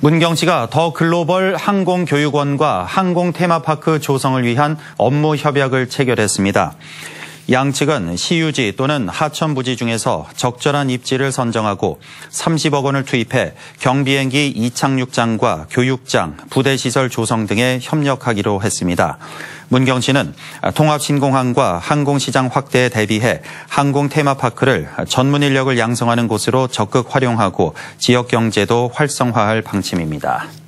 문경시가 더 글로벌 항공교육원과 항공테마파크 조성을 위한 업무 협약을 체결했습니다. 양측은 시유지 또는 하천 부지 중에서 적절한 입지를 선정하고 30억 원을 투입해 경비행기 이착륙장과 교육장, 부대시설 조성 등에 협력하기로 했습니다. 문경시는 통합신공항과 항공시장 확대에 대비해 항공테마파크를 전문 인력을 양성하는 곳으로 적극 활용하고 지역 경제도 활성화할 방침입니다.